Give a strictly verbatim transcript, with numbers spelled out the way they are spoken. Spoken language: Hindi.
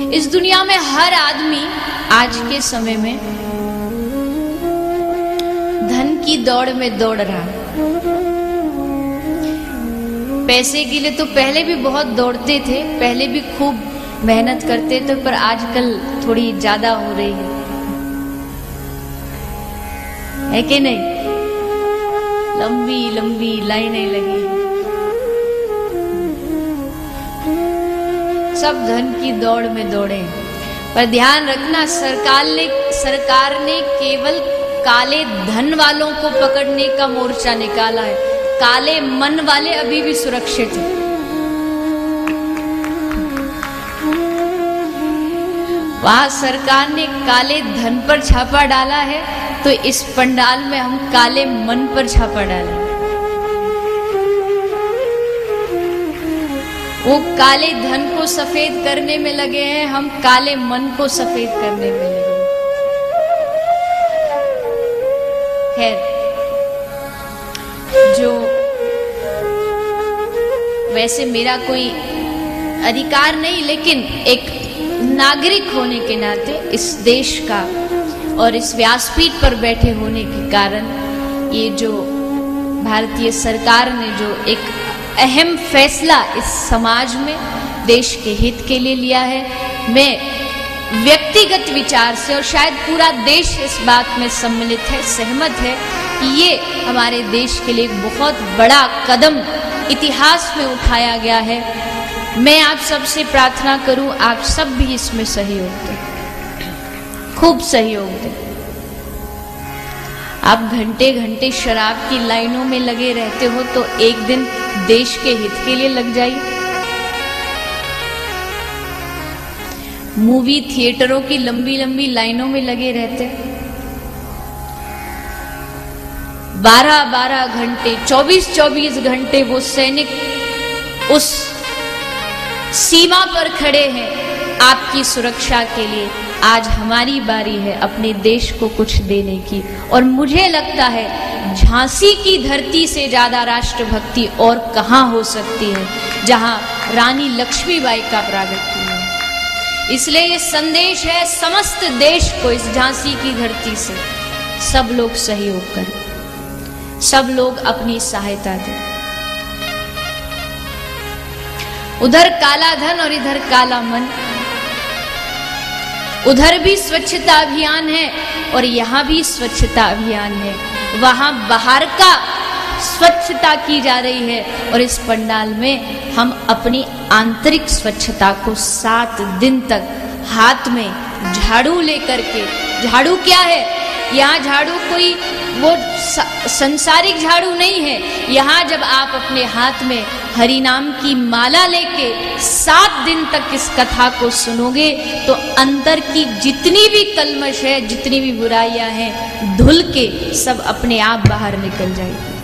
इस दुनिया में हर आदमी आज के समय में धन की दौड़ में दौड़ रहा है। पैसे के लिए तो पहले भी बहुत दौड़ते थे, पहले भी खूब मेहनत करते थे, पर आजकल थोड़ी ज्यादा हो रही है, है कि नहीं? लंबी लंबी लाइनें लगी, सब धन की दौड़ में दौड़े। पर ध्यान रखना, सरकार ने सरकार ने केवल काले धन वालों को पकड़ने का मोर्चा निकाला है, काले मन वाले अभी भी सुरक्षित हैं। वहां सरकार ने काले धन पर छापा डाला है, तो इस पंडाल में हम काले मन पर छापा डालें। वो काले धन को सफेद करने में लगे हैं, हम काले मन को सफेद करने में लगे। खैर, जो वैसे मेरा कोई अधिकार नहीं, लेकिन एक नागरिक होने के नाते इस देश का और इस व्यासपीठ पर बैठे होने के कारण ये जो भारतीय सरकार ने जो एक अहम फैसला इस समाज में देश के हित के लिए लिया है, मैं व्यक्तिगत विचार से और शायद पूरा देश इस बात में सम्मिलित है, सहमत है कि ये हमारे देश के लिए एक बहुत बड़ा कदम इतिहास में उठाया गया है। मैं आप सबसे प्रार्थना करूं, आप सब भी इसमें सहयोग दें, खूब सहयोग दें। आप घंटे घंटे शराब की लाइनों में लगे रहते हो, तो एक दिन देश के हित के लिए लग जाइए। मूवी थिएटरों की लंबी लंबी लाइनों में लगे रहते, बारह बारह घंटे, चौबीस चौबीस घंटे वो सैनिक उस सीमा पर खड़े हैं आपकी सुरक्षा के लिए। आज हमारी बारी है अपने देश को कुछ देने की, और मुझे लगता है झांसी की धरती से ज्यादा राष्ट्रभक्ति और कहां हो सकती है, जहां रानी लक्ष्मीबाई का प्रागट्य है। इसलिए ये संदेश है समस्त देश को, इस झांसी की धरती से सब लोग सहयोग करें, सब लोग अपनी सहायता दें। उधर काला धन और इधर काला मन, उधर भी स्वच्छता अभियान है और यहाँ भी स्वच्छता अभियान है। वहां बाहर का स्वच्छता की जा रही है और इस पंडाल में हम अपनी आंतरिक स्वच्छता को सात दिन तक हाथ में झाड़ू लेकर के, झाड़ू क्या है, यहाँ झाड़ू कोई वो संसारिक झाड़ू नहीं है। यहाँ जब आप अपने हाथ में हरि नाम की माला लेके सात दिन तक इस कथा को सुनोगे, तो अंदर की जितनी भी कलमश है, जितनी भी बुराइयां हैं, धुल के सब अपने आप बाहर निकल जाएगी।